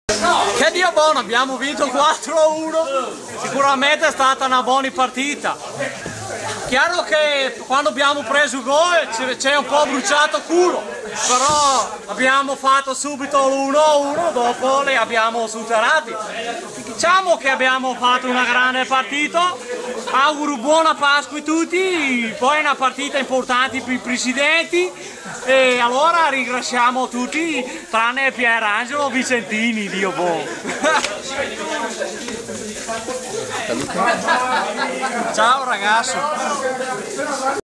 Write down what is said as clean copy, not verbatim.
Che Dio buono, abbiamo vinto 4-1, sicuramente è stata una buona partita. Chiaro che quando abbiamo preso il gol c'è un po' bruciato culo, però abbiamo fatto subito l'1-1, dopo li abbiamo superati. Diciamo che abbiamo fatto una grande partita, auguro buona Pasqua a tutti, poi è una partita importante per i presidenti e allora ringraziamo tutti tranne Pierangelo Vicentini, Dio buono. Ciao ragazzo.